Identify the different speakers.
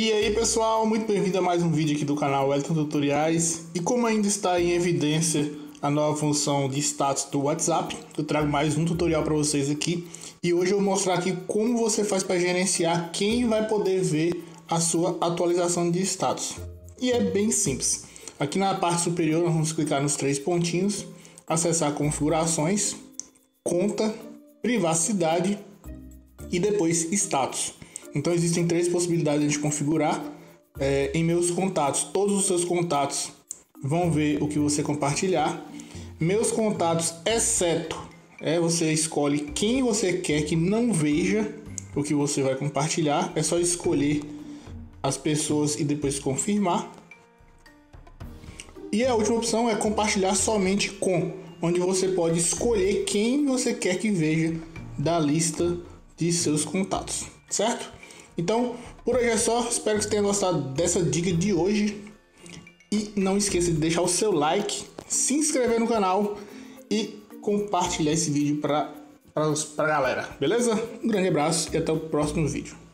Speaker 1: E aí pessoal, muito bem-vindo a mais um vídeo aqui do canal Wellington Tutoriais. E como ainda está em evidência a nova função de status do WhatsApp, eu trago mais um tutorial para vocês aqui. E hoje eu vou mostrar aqui como você faz para gerenciar quem vai poder ver a sua atualização de status. E é bem simples. Aqui na parte superior nós vamos clicar nos três pontinhos, acessar configurações, conta, privacidade e depois status. Então existem três possibilidades de configurar. Em meus contatos, todos os seus contatos vão ver o que você compartilhar. Meus contatos, exceto, você escolhe quem você quer que não veja o que você vai compartilhar. É só escolher as pessoas e depois confirmar. E a última opção é compartilhar somente com, onde você pode escolher quem você quer que veja da lista de seus contatos, certo? Então, por hoje é só. Espero que você tenha gostado dessa dica de hoje. E não esqueça de deixar o seu like, se inscrever no canal e compartilhar esse vídeo para a galera, beleza? Um grande abraço e até o próximo vídeo.